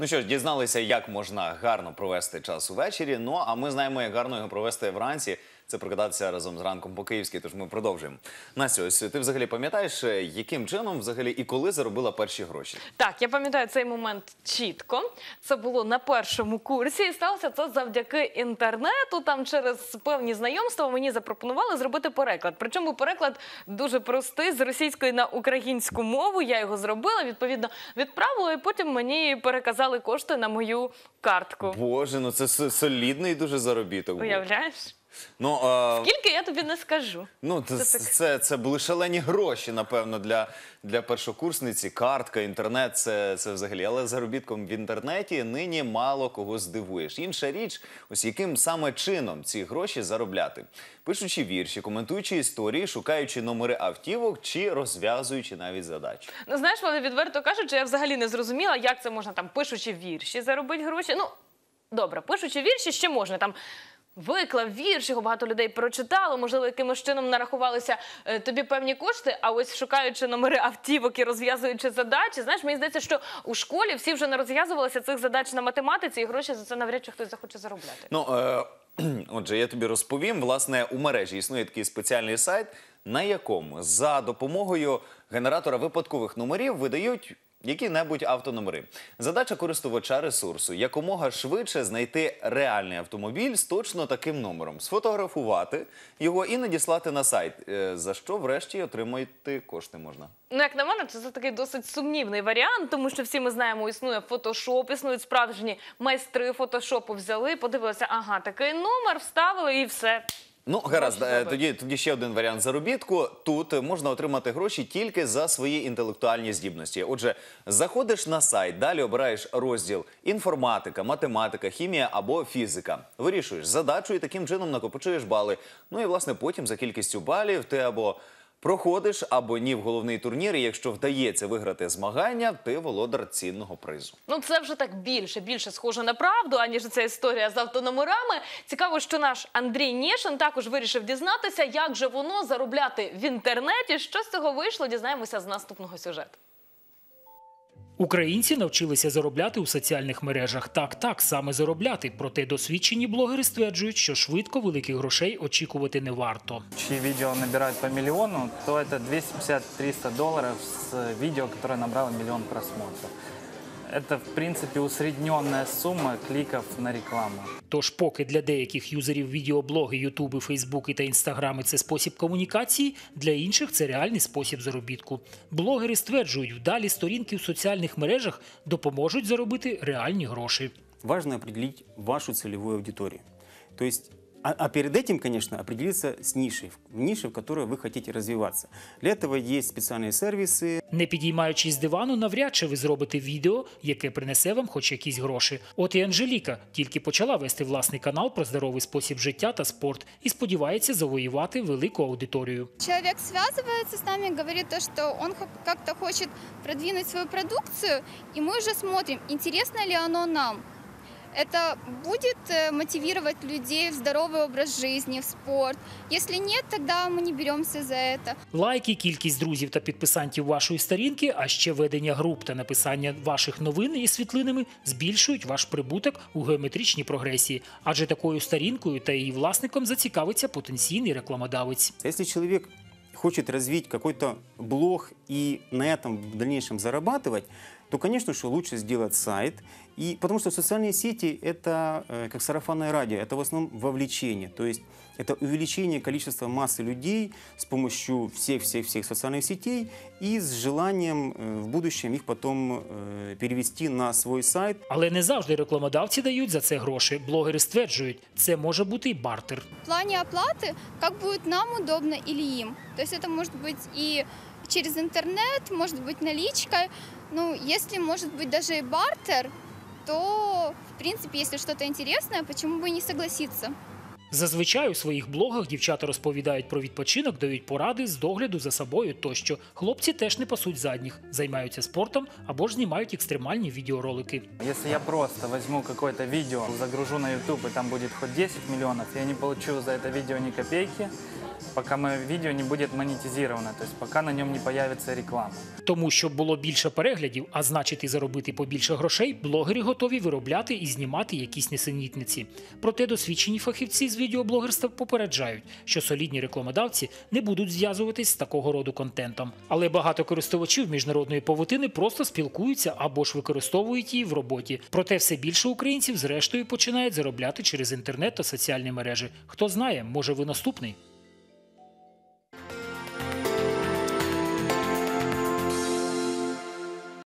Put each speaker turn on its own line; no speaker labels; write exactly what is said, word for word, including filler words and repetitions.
Ну що ж, дізналися, як можна гарно провести час увечері. Ну, а ми знаємо, як гарно його провести вранці. Це прокидатися разом з ранком по-київськи, тож ми продовжуємо. Настя, ось ти взагалі пам'ятаєш, яким чином взагалі і коли заробила перші гроші?
Так, я пам'ятаю цей момент чітко. Це було на першому курсі і сталося це завдяки інтернету. Там через певні знайомства мені запропонували зробити переклад. Причому переклад дуже простий, з російської на українську мову. Я його зробила, відповідно відправила і потім мені переказали кошти на мою картку.
Боже, ну це солідний дуже заробіток був.
Уявляєш?
Ну, а...
Скільки, я тобі не скажу.
Ну, це, це, це, це були шалені гроші, напевно, для, для першокурсниці. Картка, інтернет, це, це взагалі. Але заробітком в інтернеті нині мало кого здивуєш. Інша річ, ось яким саме чином ці гроші заробляти. Пишучи вірші, коментуючи історії, шукаючи номери автівок чи розв'язуючи навіть задачі.
Ну, знаєш, вони відверто кажуть, я взагалі не зрозуміла, як це можна там, пишучи вірші, заробити гроші. Ну, добре, пишучи вірші ще можна там... Виклав вірш, його багато людей прочитало, можливо, якимось чином нарахувалися е, тобі певні кошти, а ось шукаючи номери автівок і розв'язуючи задачі, знаєш, мені здається, що у школі всі вже не розв'язувалися цих задач на математиці, і гроші за це навряд чи хтось захоче заробляти.
Ну, е, отже, я тобі розповім, власне, у мережі існує такий спеціальний сайт, на якому за допомогою генератора випадкових номерів видають які-небудь автономери. Задача користувача ресурсу – якомога швидше знайти реальний автомобіль з точно таким номером, сфотографувати його і надіслати на сайт, за що врешті отримати кошти можна.
Ну, як на мене, це такий досить сумнівний варіант, тому що всі ми знаємо, існує фотошоп, існують справжні майстри фотошопу, взяли, подивилися, ага, такий номер, вставили і все.
Ну, гаразд, тоді, тоді ще один варіант заробітку. Тут можна отримати гроші тільки за свої інтелектуальні здібності. Отже, заходиш на сайт, далі обираєш розділ інформатика, математика, хімія або фізика. Вирішуєш задачу і таким чином накопичуєш бали. Ну і, власне, потім за кількістю балів ти або проходиш, або ні в головний турнір, і якщо вдається виграти змагання, ти володар цінного призу.
Ну, це вже так більше, більше схоже на правду, аніж ця історія з автономерами. Цікаво, що наш Андрій Нєшин також вирішив дізнатися, як же воно заробляти в інтернеті. Що з цього вийшло, дізнаємося з наступного сюжету.
Українці навчилися заробляти у соціальних мережах. Так, так, саме заробляти. Проте досвідчені блогери стверджують, що швидко великих грошей очікувати не варто.
Чьи видео набирают по миллиону, то это двести пятьдесят — триста долларов с видео, которое набрало миллион просмотров. Это, в принципе, усредненная сумма кликов на рекламу.
Тож, поки для деяких юзерів відеоблоги, ютуби, фейсбуки та інстаграми – це спосіб комунікації, для інших – це реальний спосіб заробітку. Блогери стверджують, вдалі сторінки в соціальних мережах допоможуть заробити реальні гроші.
Важно определить вашу целевую аудиторию. То есть, а, а перед этим, конечно, определиться с нишей, в нише, в которой вы хотите развиваться. Для этого есть специальные сервисы.
Не підіймаючись з дивану, навряд чи ви зробите відео, яке принесе вам хоч якісь гроші. От і Анжеліка тільки почала вести власний канал про здоровий спосіб життя та спорт і сподівається завоювати велику аудиторію.
Человек связывается с нами, говорит, то, что он как-то хочет продвинуть свою продукцию, и мы уже смотрим, интересно ли оно нам. Это будет мотивировать людей в здоровый образ жизни, в спорт. Если нет, тогда мы не беремся за это.
Лайки, кількість друзів та підписантів вашої сторінки, а ще ведення груп та написання ваших новин із світлинами збільшують ваш прибуток у геометричній прогресії. Адже такою сторінкою та її власником зацікавиться потенційний рекламодавець.
Если человек хочет развить какой-то блог и на этом в дальнейшем зарабатывать, то, конечно, что лучше сделать сайт. И, потому что социальные сети – это э, как сарафанное радио, это в основном вовлечение. То есть это увеличение количества массы людей с помощью всех-всех-всех социальных сетей и с желанием э, в будущем их потом э, перевести на свой сайт.
Але не завжди рекламодавці дають за це гроші. Блогери стверджують, це може бути і бартер.
В плане оплаты, как будет нам удобно или им. То есть это может быть и через интернет, может быть наличкой. Ну, если может быть даже и бартер, то, в принципе, если что-то интересное, почему бы и не согласиться?
Зазвичай у своїх блогах дівчата розповідають про відпочинок, дають поради з догляду за собою тощо. Хлопці теж не пасуть задніх, займаються спортом або ж знімають екстремальні відеоролики.
Если я просто возьму какое-то видео, загружу на YouTube, и там будет хоть десять миллионов, я не получу за это видео ни копейки, пока мы, видео не будет монетизировано, то есть пока на нем не появится реклама.
Тому, щоб було більше переглядів, а значить і заробити побільше грошей, блогери готові виробляти і знімати якісь несенітниці. Проте досвідчені фахівці з відеоблогерства попереджають, що солідні рекламодавці не будуть зв'язуватись з такого роду контентом. Але багато користувачів міжнародної павутини просто спілкуються або ж використовують її в роботі. Проте все більше українців зрештою починають заробляти через інтернет та соціальні мережі. Хто знає, може ви наступний?